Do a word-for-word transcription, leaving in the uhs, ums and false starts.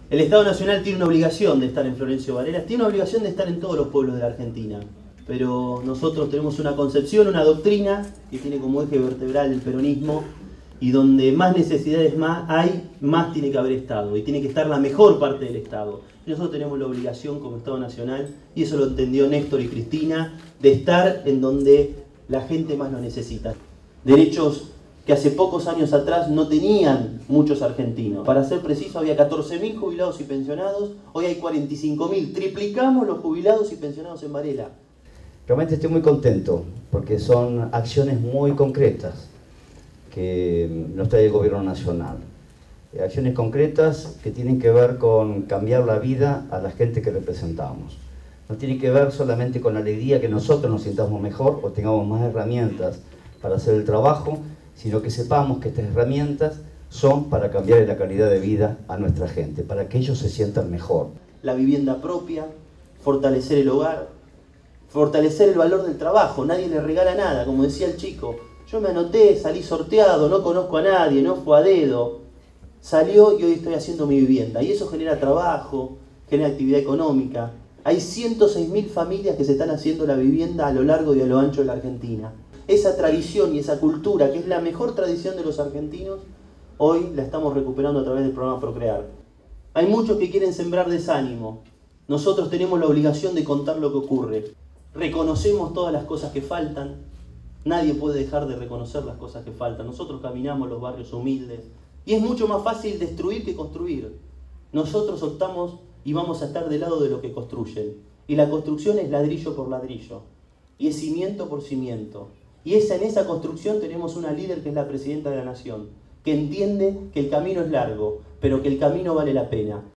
El Estado Nacional tiene una obligación de estar en Florencio Varela, tiene una obligación de estar en todos los pueblos de la Argentina. Pero nosotros tenemos una concepción, una doctrina que tiene como eje vertebral el peronismo, y donde más necesidades más hay, más tiene que haber Estado, y tiene que estar la mejor parte del Estado. Y nosotros tenemos la obligación como Estado Nacional, y eso lo entendió Néstor y Cristina, de estar en donde la gente más lo necesita. Derechos que hace pocos años atrás no tenían muchos argentinos. Para ser preciso, había catorce mil jubilados y pensionados, hoy hay cuarenta y cinco mil. Triplicamos los jubilados y pensionados en Varela. Realmente estoy muy contento, porque son acciones muy concretas que nos trae el Gobierno Nacional. Acciones concretas que tienen que ver con cambiar la vida a la gente que representamos. No tiene que ver solamente con la alegría que nosotros nos sintamos mejor o tengamos más herramientas para hacer el trabajo, sino que sepamos que estas herramientas son para cambiar la calidad de vida a nuestra gente, para que ellos se sientan mejor. La vivienda propia, fortalecer el hogar, fortalecer el valor del trabajo. Nadie le regala nada, como decía el chico. Yo me anoté, salí sorteado, no conozco a nadie, no fue a dedo. Salió y hoy estoy haciendo mi vivienda. Y eso genera trabajo, genera actividad económica. Hay ciento seis mil familias que se están haciendo la vivienda a lo largo y a lo ancho de la Argentina. Esa tradición y esa cultura, que es la mejor tradición de los argentinos, hoy la estamos recuperando a través del programa Procrear. Hay muchos que quieren sembrar desánimo. Nosotros tenemos la obligación de contar lo que ocurre. Reconocemos todas las cosas que faltan. Nadie puede dejar de reconocer las cosas que faltan. Nosotros caminamos los barrios humildes. Y es mucho más fácil destruir que construir. Nosotros optamos y vamos a estar del lado de lo que construyen. Y la construcción es ladrillo por ladrillo. Y es cimiento por cimiento. Y esa, en esa construcción tenemos una líder que es la Presidenta de la Nación, que entiende que el camino es largo, pero que el camino vale la pena.